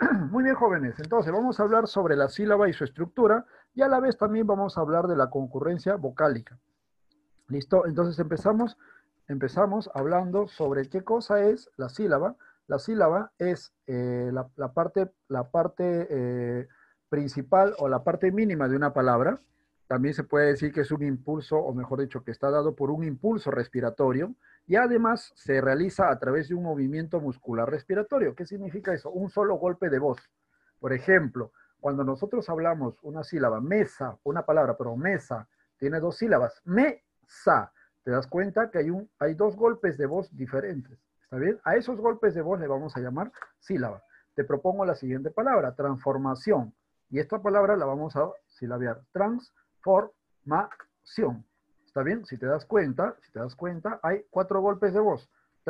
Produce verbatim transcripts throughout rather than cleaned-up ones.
Muy bien, jóvenes. Entonces, vamos a hablar sobre la sílaba y su estructura, y a la vez también vamos a hablar de la concurrencia vocálica. ¿Listo? Entonces empezamos, empezamos hablando sobre qué cosa es la sílaba. La sílaba es eh, la, la parte, la parte eh, principal o la parte mínima de una palabra. También se puede decir que es un impulso, o mejor dicho, que está dado por un impulso respiratorio, y además se realiza a través de un movimiento muscular respiratorio. ¿Qué significa eso? Un solo golpe de voz. Por ejemplo, cuando nosotros hablamos una sílaba, mesa, una palabra, pero mesa, tiene dos sílabas, me, sa. Te das cuenta que hay, un, hay dos golpes de voz diferentes. ¿Está bien? A esos golpes de voz le vamos a llamar sílaba. Te propongo la siguiente palabra, transformación. Y esta palabra la vamos a silabear. Transformación. ¿Está bien? Si te das cuenta, si te das cuenta, hay cuatro golpes de voz.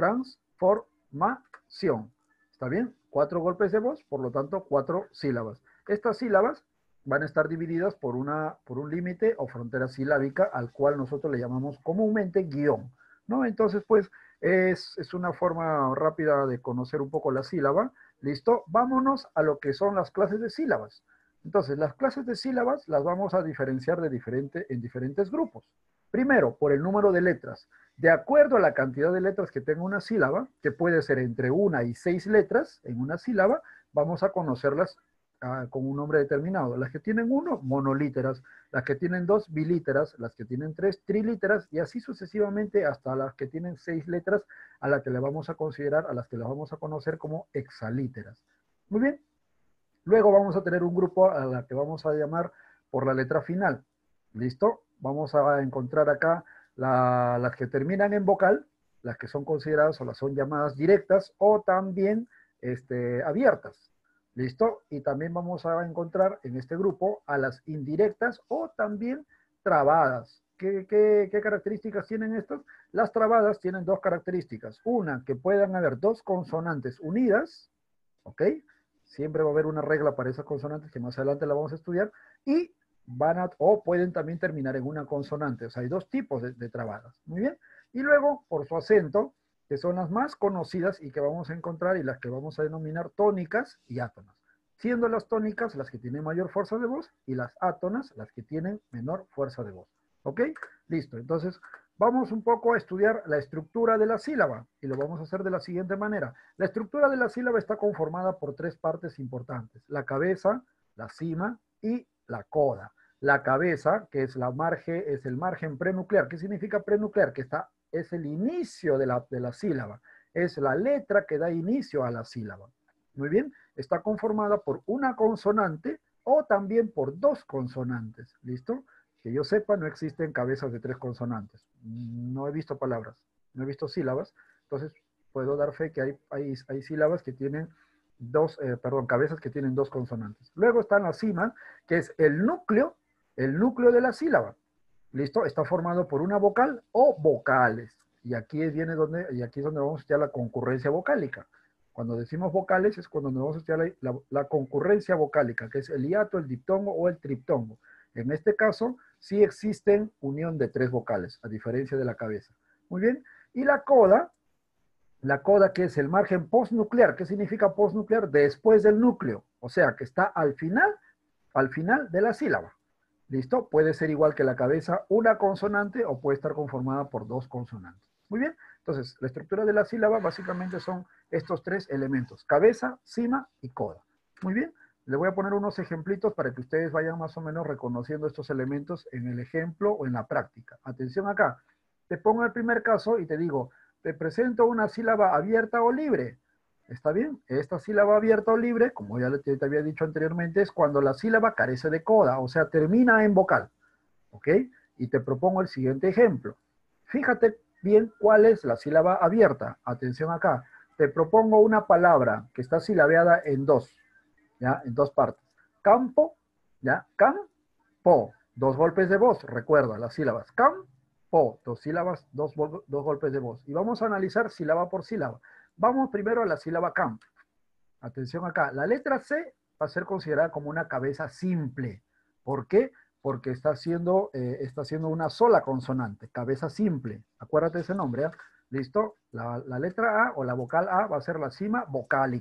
Transformación. ¿Está bien? Cuatro golpes de voz, por lo tanto, cuatro sílabas. Estas sílabas van a estar divididas por, una, por un límite o frontera silábica al cual nosotros le llamamos comúnmente guión, ¿no? Entonces, pues, es, es una forma rápida de conocer un poco la sílaba. ¿Listo? Vámonos a lo que son las clases de sílabas. Entonces, las clases de sílabas las vamos a diferenciar de diferente, en diferentes grupos. Primero, por el número de letras. De acuerdo a la cantidad de letras que tenga una sílaba, que puede ser entre una y seis letras en una sílaba, vamos a conocerlas Uh, con un nombre determinado. Las que tienen uno, monolíteras. Las que tienen dos, bilíteras. Las que tienen tres, trilíteras. Y así sucesivamente hasta las que tienen seis letras, a las que le vamos a considerar, a las que las vamos a conocer como hexalíteras. Muy bien. Luego vamos a tener un grupo a la que vamos a llamar por la letra final. ¿Listo? Vamos a encontrar acá la, las que terminan en vocal, las que son consideradas o las son llamadas directas o también este, abiertas. ¿Listo? Y también vamos a encontrar en este grupo a las indirectas o también trabadas. ¿Qué, qué, qué características tienen estas? Las trabadas tienen dos características. Una, que puedan haber dos consonantes unidas, ¿ok? Siempre va a haber una regla para esas consonantes que más adelante la vamos a estudiar. Y van a, o pueden también terminar en una consonante. O sea, hay dos tipos de, de trabadas. Muy bien. Y luego, por su acento, que son las más conocidas y que vamos a encontrar y las que vamos a denominar tónicas y átonas. Siendo las tónicas las que tienen mayor fuerza de voz y las átonas las que tienen menor fuerza de voz. ¿Ok? Listo. Entonces, vamos un poco a estudiar la estructura de la sílaba y lo vamos a hacer de la siguiente manera. La estructura de la sílaba está conformada por tres partes importantes. La cabeza, la cima y la coda. La cabeza, que es, la margen, es el margen prenuclear. ¿Qué significa prenuclear? Que está es el inicio de la, de la sílaba, es la letra que da inicio a la sílaba. Muy bien, está conformada por una consonante o también por dos consonantes, ¿listo? Que yo sepa, no existen cabezas de tres consonantes. No he visto palabras, no he visto sílabas, entonces puedo dar fe que hay, hay, hay sílabas que tienen dos, eh, perdón, cabezas que tienen dos consonantes. Luego está la cima, que es el núcleo, el núcleo de la sílaba. ¿Listo? Está formado por una vocal o vocales. Y aquí, viene donde, y aquí es donde vamos a estudiar la concurrencia vocálica. Cuando decimos vocales es cuando vamos a estudiar la, la, la concurrencia vocálica, que es el hiato, el diptongo o el triptongo. En este caso, sí existen unión de tres vocales, a diferencia de la cabeza. Muy bien. Y la coda, la coda que es el margen postnuclear. ¿Qué significa postnuclear? Después del núcleo. O sea, que está al final, al final de la sílaba. ¿Listo? Puede ser igual que la cabeza una consonante o puede estar conformada por dos consonantes. Muy bien. Entonces, la estructura de la sílaba básicamente son estos tres elementos. Cabeza, cima y coda. Muy bien. Le voy a poner unos ejemplitos para que ustedes vayan más o menos reconociendo estos elementos en el ejemplo o en la práctica. Atención acá. Te pongo el primer caso y te digo, te presento una sílaba abierta o libre. ¿Está bien? Esta sílaba abierta o libre, como ya te, te había dicho anteriormente, es cuando la sílaba carece de coda, o sea, termina en vocal. ¿Ok? Y te propongo el siguiente ejemplo. Fíjate bien cuál es la sílaba abierta. Atención acá. Te propongo una palabra que está silabeada en dos, ¿ya? En dos partes. Campo, ¿ya? Campo. Dos golpes de voz, recuerda las sílabas. Campo, dos sílabas, dos, dos golpes de voz. Y vamos a analizar sílaba por sílaba. Vamos primero a la sílaba camp. Atención acá. La letra C va a ser considerada como una cabeza simple. ¿Por qué? Porque está haciendo, eh, está haciendo una sola consonante. Cabeza simple. Acuérdate ese nombre. ¿eh? ¿Listo? La, la letra A o la vocal A va a ser la cima vocálica.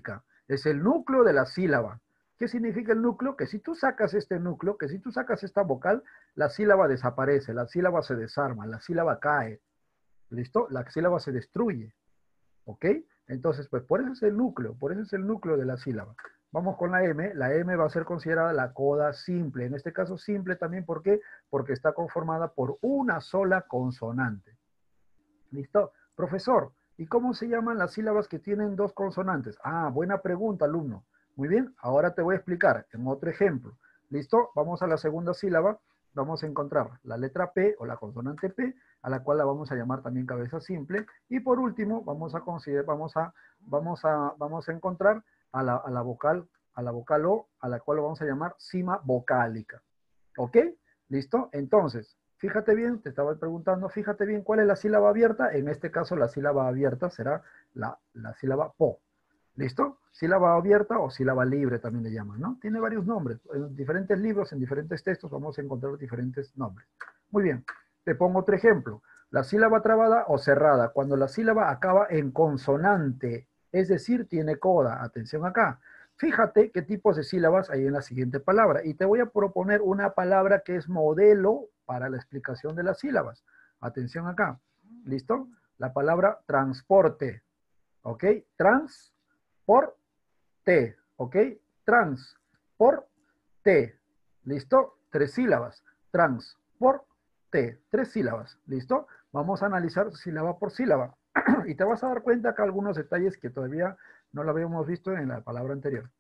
Es el núcleo de la sílaba. ¿Qué significa el núcleo? Que si tú sacas este núcleo, que si tú sacas esta vocal, la sílaba desaparece, la sílaba se desarma, la sílaba cae. ¿Listo? La sílaba se destruye. ¿Ok? Entonces, pues por eso es el núcleo, por eso es el núcleo de la sílaba. Vamos con la M. La M va a ser considerada la coda simple. En este caso simple también, ¿por qué? Porque está conformada por una sola consonante. ¿Listo? Profesor, ¿y cómo se llaman las sílabas que tienen dos consonantes? Ah, buena pregunta, alumno. Muy bien, ahora te voy a explicar en otro ejemplo. ¿Listo? Vamos a la segunda sílaba. Vamos a encontrar la letra P o la consonante P, a la cual la vamos a llamar también cabeza simple. Y por último, vamos a considerar, vamos a, vamos a, vamos a encontrar a la, a la vocal, a la vocal O, a la cual lo vamos a llamar cima vocálica. ¿Ok? ¿Listo? Entonces, fíjate bien, te estaba preguntando, fíjate bien cuál es la sílaba abierta. En este caso, la sílaba abierta será la, la sílaba po. ¿Listo? Sílaba abierta o sílaba libre también le llaman, ¿no? Tiene varios nombres. En diferentes libros, en diferentes textos, vamos a encontrar diferentes nombres. Muy bien. Te pongo otro ejemplo. La sílaba trabada o cerrada. Cuando la sílaba acaba en consonante, es decir, tiene coda. Atención acá. Fíjate qué tipos de sílabas hay en la siguiente palabra. Y te voy a proponer una palabra que es modelo para la explicación de las sílabas. Atención acá. ¿Listo? La palabra transporte. ¿Ok? Trans por T, ¿ok? Trans, por T, ¿listo? Tres sílabas, trans, por T, tres sílabas, ¿listo? Vamos a analizar sílaba por sílaba y te vas a dar cuenta que algunos detalles que todavía no lo habíamos visto en la palabra anterior.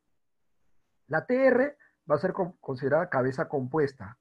La T R va a ser considerada cabeza compuesta.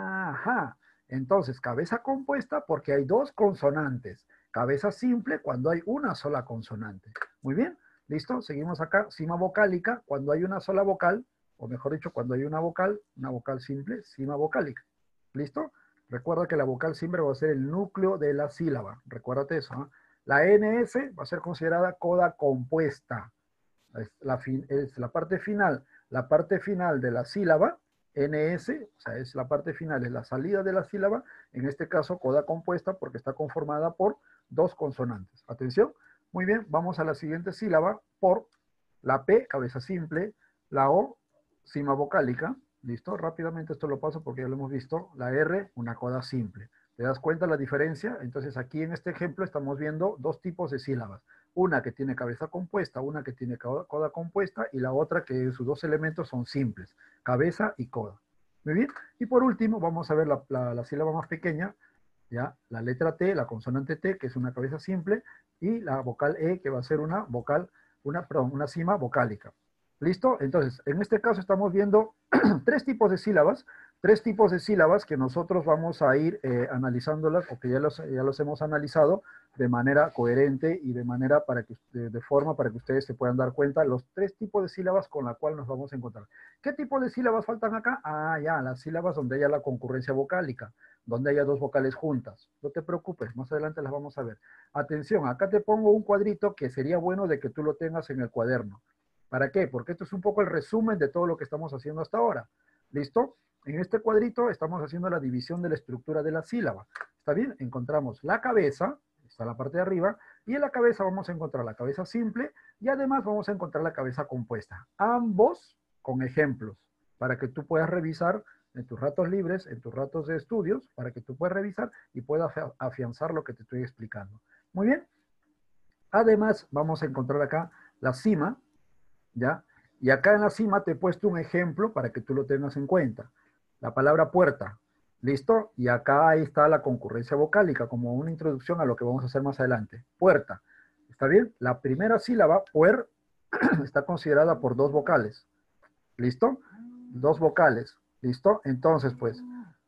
Ajá, entonces cabeza compuesta porque hay dos consonantes. Cabeza simple cuando hay una sola consonante. Muy bien. ¿Listo? Seguimos acá. Cima vocálica, cuando hay una sola vocal, o mejor dicho, cuando hay una vocal, una vocal simple, cima vocálica. ¿Listo? Recuerda que la vocal simple va a ser el núcleo de la sílaba. Recuérdate eso. ¿eh? La N S va a ser considerada coda compuesta. Es la, fin, es la parte final. La parte final de la sílaba, N S, o sea, es la parte final, es la salida de la sílaba, en este caso coda compuesta porque está conformada por dos consonantes. Atención. Muy bien, vamos a la siguiente sílaba, por la P, cabeza simple, la O, cima vocálica, ¿listo? Rápidamente esto lo paso porque ya lo hemos visto, la R, una coda simple. ¿Te das cuenta la diferencia? Entonces aquí en este ejemplo estamos viendo dos tipos de sílabas. Una que tiene cabeza compuesta, una que tiene coda, coda compuesta y la otra que sus dos elementos son simples, cabeza y coda. Muy bien, y por último vamos a ver la, la, la sílaba más pequeña, ¿ya? La letra T, la consonante T, que es una cabeza simple, y la vocal E, que va a ser una vocal, una, perdón, una cima vocálica. ¿Listo? Entonces, en este caso estamos viendo tres tipos de sílabas, tres tipos de sílabas que nosotros vamos a ir eh, analizándolas, o que ya los, ya los hemos analizado de manera coherente y de manera para que, de, de forma para que ustedes se puedan dar cuenta los tres tipos de sílabas con la cual nos vamos a encontrar. ¿Qué tipo de sílabas faltan acá? Ah, ya, las sílabas donde haya la concurrencia vocálica, donde haya dos vocales juntas. No te preocupes, más adelante las vamos a ver. Atención, acá te pongo un cuadrito que sería bueno de que tú lo tengas en el cuaderno. ¿Para qué? Porque esto es un poco el resumen de todo lo que estamos haciendo hasta ahora. ¿Listo? En este cuadrito estamos haciendo la división de la estructura de la sílaba. ¿Está bien? Encontramos la cabeza, está la parte de arriba, y en la cabeza vamos a encontrar la cabeza simple y además vamos a encontrar la cabeza compuesta. Ambos con ejemplos, para que tú puedas revisar en tus ratos libres, en tus ratos de estudios, para que tú puedas revisar y puedas afianzar lo que te estoy explicando. Muy bien. Además, vamos a encontrar acá la cima, ¿ya? Y acá en la cima te he puesto un ejemplo para que tú lo tengas en cuenta. La palabra puerta, ¿listo? Y acá ahí está la concurrencia vocálica, como una introducción a lo que vamos a hacer más adelante. Puerta, ¿está bien? La primera sílaba, puer, está considerada por dos vocales, ¿listo? Dos vocales, ¿listo? Entonces, pues,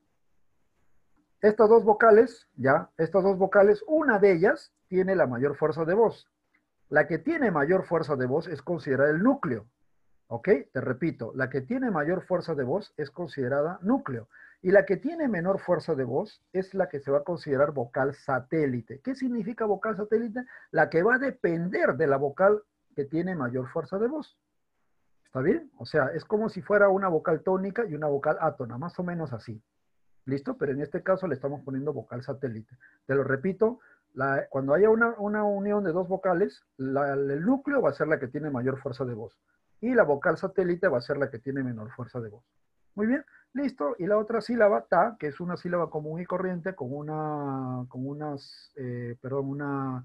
estas dos vocales, ya, estas dos vocales, una de ellas tiene la mayor fuerza de voz. La que tiene mayor fuerza de voz es considerada el núcleo. ¿Ok? Te repito, la que tiene mayor fuerza de voz es considerada núcleo. Y la que tiene menor fuerza de voz es la que se va a considerar vocal satélite. ¿Qué significa vocal satélite? La que va a depender de la vocal que tiene mayor fuerza de voz. ¿Está bien? O sea, es como si fuera una vocal tónica y una vocal átona, más o menos así. ¿Listo? Pero en este caso le estamos poniendo vocal satélite. Te lo repito, la, cuando haya una, una unión de dos vocales, la, el núcleo va a ser la que tiene mayor fuerza de voz. y la vocal satélite va a ser la que tiene menor fuerza de voz. Muy bien, listo. Y la otra sílaba, ta, que es una sílaba común y corriente con una, con unas, eh, perdón, una,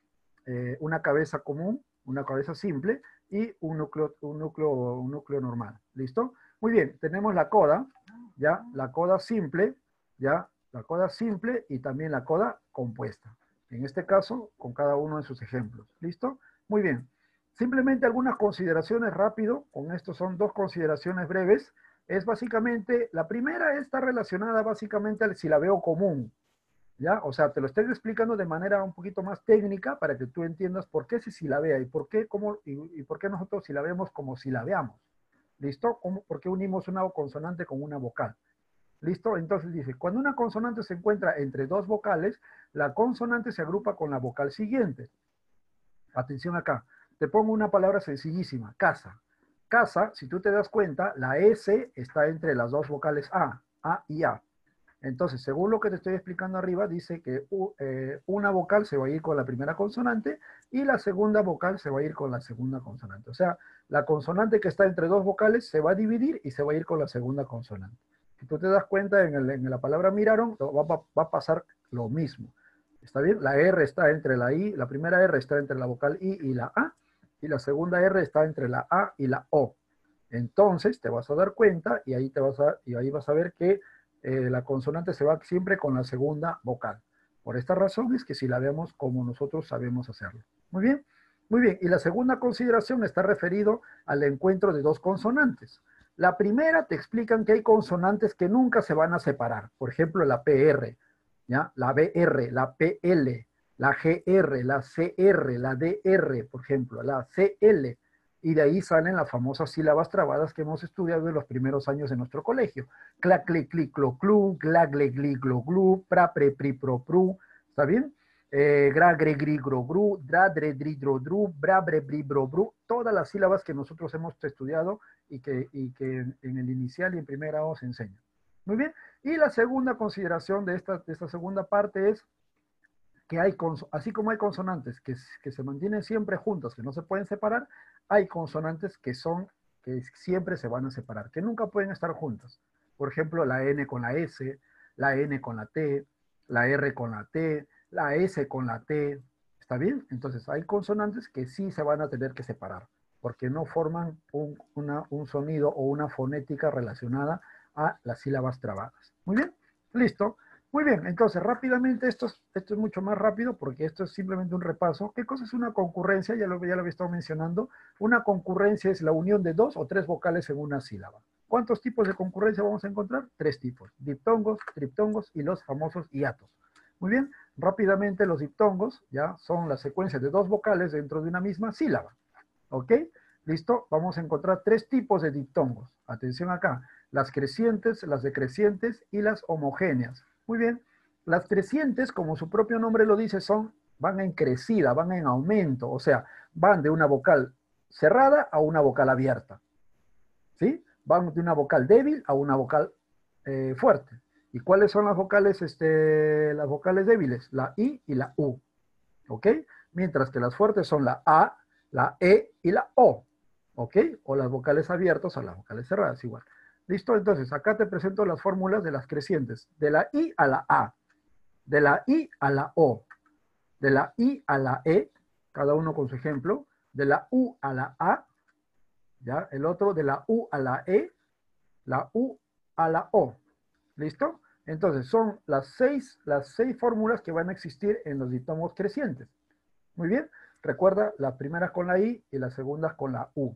eh, una cabeza común, una cabeza simple y un núcleo, un núcleo, un núcleo normal. ¿Listo? Muy bien, tenemos la coda, ya, la coda simple, ya, la coda simple y también la coda compuesta. En este caso, con cada uno de sus ejemplos. ¿Listo? Muy bien. Simplemente algunas consideraciones rápido, con esto son dos consideraciones breves. Es básicamente, la primera está relacionada básicamente al silabeo común, ¿ya? O sea, te lo estoy explicando de manera un poquito más técnica para que tú entiendas por qué se silabea y por qué, cómo, y, y por qué nosotros silabeamos como silabeamos. ¿Listo? ¿Cómo, ¿Por qué unimos una consonante con una vocal? ¿Listo? Entonces dice, cuando una consonante se encuentra entre dos vocales, la consonante se agrupa con la vocal siguiente. Atención acá. Te pongo una palabra sencillísima, casa. Casa, si tú te das cuenta, la S está entre las dos vocales A, A y A. Entonces, según lo que te estoy explicando arriba, dice que uh, eh, una vocal se va a ir con la primera consonante y la segunda vocal se va a ir con la segunda consonante. O sea, la consonante que está entre dos vocales se va a dividir y se va a ir con la segunda consonante. Si tú te das cuenta, en, el, en la palabra miraron, va, va, va a pasar lo mismo. ¿Está bien? La R está entre la I, la primera R está entre la vocal I y la A, y la segunda R está entre la A y la O. Entonces, te vas a dar cuenta y ahí, te vas, a, y ahí vas a ver que eh, la consonante se va siempre con la segunda vocal. Por esta razón es que si la vemos como nosotros sabemos hacerlo. Muy bien, muy bien. Y la segunda consideración está referido al encuentro de dos consonantes. La primera te explican que hay consonantes que nunca se van a separar. Por ejemplo, la P R, ¿ya? La B R, la P L, la G R, la C R, la D R, por ejemplo, la C L. Y de ahí salen las famosas sílabas trabadas que hemos estudiado en los primeros años de nuestro colegio. Clac, clic, clic, clo, clu, gla, gle, gli, glo, glu, pra, pre, pri, pro, pru. ¿Está bien? Eh, gra, gre, gri, gro, gru, dra, dre, dri, dro, dru, bra, bre, bri, bro, bru. Todas las sílabas que nosotros hemos estudiado y que, y que en el inicial y en primer grado se enseñan. Muy bien. Y la segunda consideración de esta, de esta segunda parte es que hay, así como hay consonantes que, que se mantienen siempre juntas, que no se pueden separar, hay consonantes que son, que siempre se van a separar, que nunca pueden estar juntas. Por ejemplo, la N con la S, la N con la T, la R con la T, la S con la T, ¿está bien? Entonces hay consonantes que sí se van a tener que separar, porque no forman un, una, un sonido o una fonética relacionada a las sílabas trabadas. Muy bien, listo. Muy bien, entonces rápidamente, esto es, esto es mucho más rápido porque esto es simplemente un repaso. ¿Qué cosa es una concurrencia? Ya lo, ya lo había estado mencionando. Una concurrencia es la unión de dos o tres vocales en una sílaba. ¿Cuántos tipos de concurrencia vamos a encontrar? Tres tipos, diptongos, triptongos y los famosos hiatos. Muy bien, rápidamente los diptongos ya son la secuencia de dos vocales dentro de una misma sílaba. ¿Ok? ¿Listo? Vamos a encontrar tres tipos de diptongos. Atención acá, las crecientes, las decrecientes y las homogéneas. Muy bien, las crecientes, como su propio nombre lo dice, son, van en crecida, van en aumento, o sea, van de una vocal cerrada a una vocal abierta, ¿sí? Van de una vocal débil a una vocal eh, fuerte. ¿Y cuáles son las vocales, este, las vocales débiles? La I y la U, ¿ok? Mientras que las fuertes son la A, la E y la O, ¿ok? O las vocales abiertas o las vocales cerradas, igual. ¿Listo? Entonces, acá te presento las fórmulas de las crecientes. De la I a la A, de la I a la O, de la I a la E, cada uno con su ejemplo, de la U a la A, ¿ya? El otro de la U a la E, la U a la O. ¿Listo? Entonces, son las seis, las seis fórmulas que van a existir en los diptongos crecientes. Muy bien. Recuerda, las primeras con la I y las segundas con la U.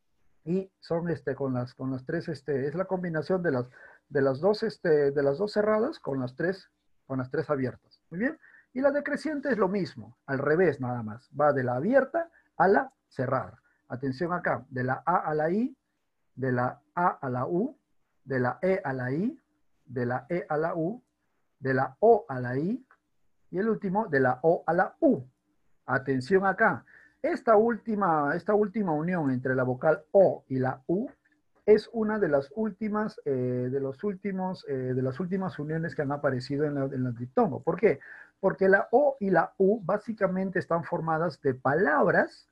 Y son este, con, las, con las tres, este, es la combinación de las, de las, dos, este, de las dos cerradas con las, tres, con las tres abiertas. Muy bien. Y la decreciente es lo mismo, al revés nada más. Va de la abierta a la cerrada. Atención acá, de la A a la I, de la A a la U, de la E a la I, de la E a la U, de la O a la I, y el último, de la O a la U. Atención acá. Esta última, esta última unión entre la vocal O y la U es una de las últimas, eh, de, los últimos eh, de las últimas uniones que han aparecido en, la, en el diptongo. ¿Por qué? Porque la O y la U básicamente están formadas de palabras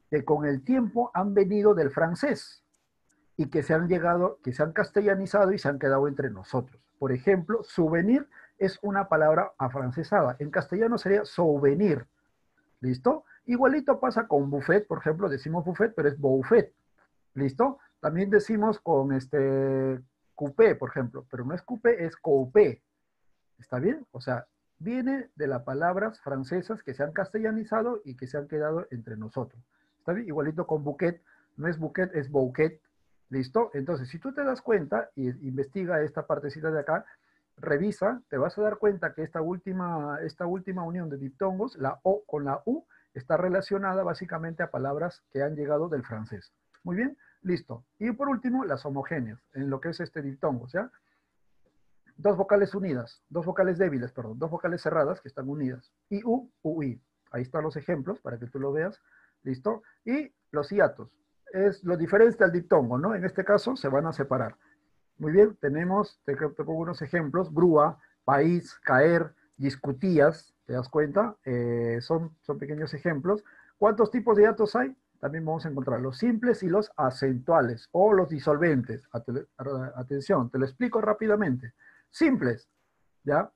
que con el tiempo han venido del francés y que se han llegado, que se han castellanizado y se han quedado entre nosotros. Por ejemplo, souvenir es una palabra afrancesada. En castellano sería souvenir. ¿Listo? Igualito pasa con buffet, por ejemplo, decimos buffet, pero es buffet. ¿Listo? También decimos con este coupé, por ejemplo, pero no es coupé, es coupé. ¿Está bien? O sea, viene de las palabras francesas que se han castellanizado y que se han quedado entre nosotros. ¿Está bien? Igualito con bouquet, no es bouquet, es bouquet. ¿Listo? Entonces, si tú te das cuenta y investiga esta partecita de acá, revisa, te vas a dar cuenta que esta última, esta última unión de diptongos, la O con la U, está relacionada básicamente a palabras que han llegado del francés. Muy bien, listo. Y por último, las homogéneas, en lo que es este diptongo, ¿ya? Dos vocales unidas, dos vocales débiles, perdón, dos vocales cerradas que están unidas. I, U, U, I. Ahí están los ejemplos para que tú lo veas. ¿Listo? Y los hiatos. Es lo diferente al diptongo, ¿no? En este caso se van a separar. Muy bien, tenemos, te, te pongo unos ejemplos, grúa, país, caer, discutías, ¿te das cuenta? Eh, son, son pequeños ejemplos. ¿Cuántos tipos de hiatos hay? También vamos a encontrar los simples y los acentuales o los disolventes. Atención, te lo explico rápidamente. Simples, ¿ya?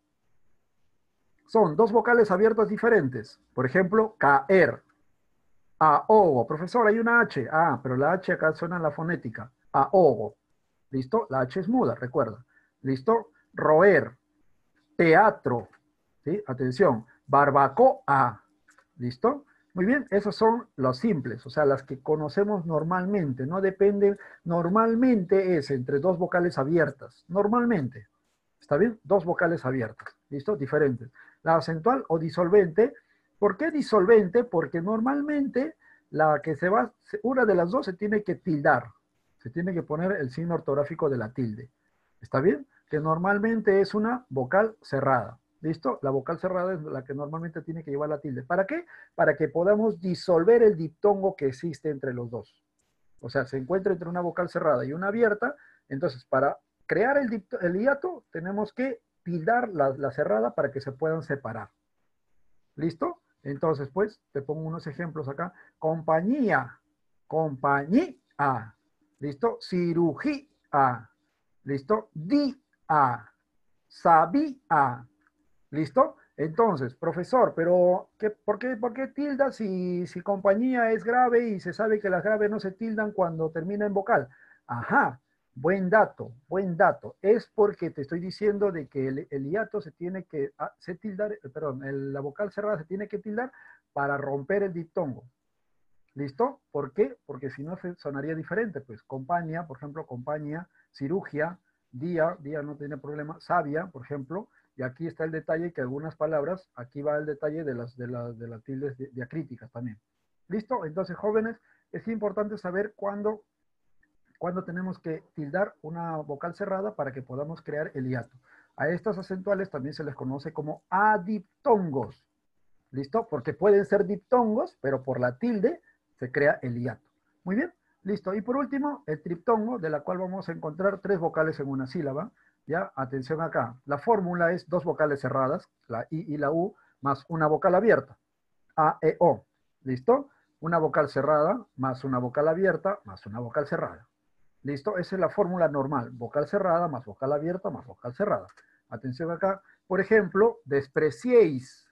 Son dos vocales abiertas diferentes. Por ejemplo, caer. Ahogo. Profesor, hay una H. Ah, pero la H acá suena en la fonética. Ahogo. ¿Listo? La H es muda, recuerda. ¿Listo? Roer. Teatro. ¿Sí? Atención. Barbacoa. ¿Listo? Muy bien, esos son los simples, o sea, las que conocemos normalmente, no dependen, normalmente es entre dos vocales abiertas, normalmente. ¿Está bien? Dos vocales abiertas. ¿Listo? Diferentes. La acentual o disolvente. ¿Por qué disolvente? Porque normalmente la que se va, una de las dos se tiene que tildar. Se tiene que poner el signo ortográfico de la tilde. ¿Está bien? Que normalmente es una vocal cerrada. ¿Listo? La vocal cerrada es la que normalmente tiene que llevar la tilde. ¿Para qué? Para que podamos disolver el diptongo que existe entre los dos. O sea, se encuentra entre una vocal cerrada y una abierta. Entonces, para crear el, dipto, el hiato, tenemos que tildar la, la cerrada para que se puedan separar. ¿Listo? Entonces, pues, te pongo unos ejemplos acá. Compañía, compañía. ¿Listo? Cirugía. ¿Listo? Día, sabía. ¿Listo? Entonces, profesor, pero ¿qué, por, qué, ¿por qué tilda si, si compañía es grave y se sabe que las graves no se tildan cuando termina en vocal? Ajá, buen dato, buen dato. Es porque te estoy diciendo de que el, el hiato se tiene que, ah, se tildar, perdón, el, la vocal cerrada se tiene que tildar para romper el diptongo. ¿Listo? ¿Por qué? Porque si no sonaría diferente, pues compañía, por ejemplo, compañía, cirugía, día, día no tiene problema, sabia, por ejemplo, y aquí está el detalle que algunas palabras, aquí va el detalle de las, de las, de las tildes diacríticas también. ¿Listo? Entonces, jóvenes, es importante saber cuándo, cuándo tenemos que tildar una vocal cerrada para que podamos crear el hiato. A estas acentuales también se les conoce como adiptongos. ¿Listo? Porque pueden ser diptongos, pero por la tilde se crea el hiato. Muy bien, listo. Y por último, el triptongo, de la cual vamos a encontrar tres vocales en una sílaba. Ya, atención acá. La fórmula es dos vocales cerradas, la I y la U, más una vocal abierta. A, E, O. ¿Listo? Una vocal cerrada, más una vocal abierta, más una vocal cerrada. ¿Listo? Esa es la fórmula normal. Vocal cerrada, más vocal abierta, más vocal cerrada. Atención acá. Por ejemplo, despreciéis,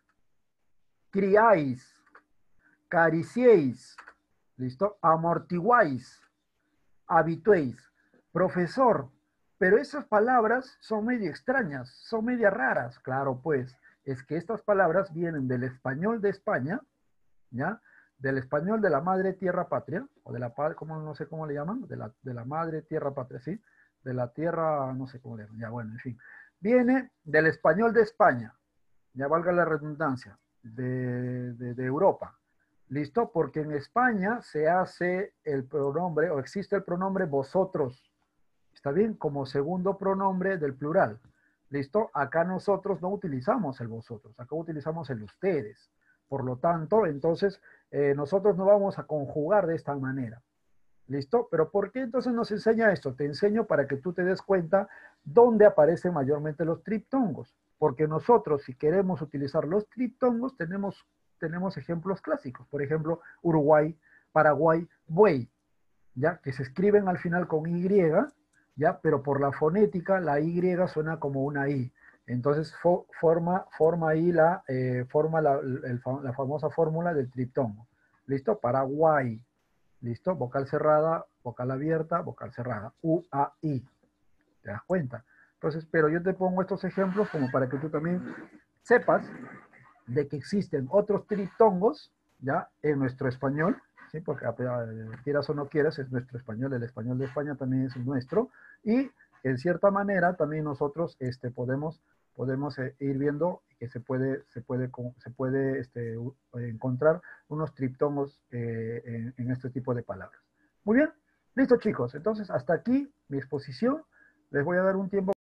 criáis, cariciéis, ¿listo? Amortiguáis, habituéis. Profesor, pero esas palabras son medio extrañas, son medio raras. Claro, pues, es que estas palabras vienen del español de España, ¿ya? Del español de la madre tierra patria, o de la, ¿cómo, no sé cómo le llaman, de la, de la madre tierra patria, ¿sí? De la tierra, no sé cómo le llaman, ya bueno, en fin. Viene del español de España, ya valga la redundancia, de, de, de Europa. ¿Listo? Porque en España se hace el pronombre, o existe el pronombre vosotros. ¿Está bien? Como segundo pronombre del plural. ¿Listo? Acá nosotros no utilizamos el vosotros, acá utilizamos el ustedes. Por lo tanto, entonces, eh, nosotros no vamos a conjugar de esta manera. ¿Listo? Pero ¿por qué entonces nos enseña esto? Te enseño para que tú te des cuenta dónde aparecen mayormente los triptongos. Porque nosotros, si queremos utilizar los triptongos, tenemos, tenemos ejemplos clásicos. Por ejemplo, Uruguay, Paraguay, buey, ¿ya? Que se escriben al final con Y, ¿ya? Pero por la fonética, la Y suena como una I. Entonces fo forma, forma ahí la, eh, forma la, el, la famosa fórmula del triptongo. ¿Listo? Paraguay. ¿Listo? Vocal cerrada, vocal abierta, vocal cerrada. U, A, I. ¿Te das cuenta? Entonces, pero yo te pongo estos ejemplos como para que tú también sepas de que existen otros triptongos, ¿ya? En nuestro español, ¿sí? Porque quieras o no quieras, es nuestro español, el español de España también es nuestro, y en cierta manera también nosotros este, podemos, podemos eh, ir viendo que se puede, se puede, se puede este, encontrar unos triptongos eh, en, en este tipo de palabras. Muy bien, listo chicos, entonces hasta aquí mi exposición, les voy a dar un tiempo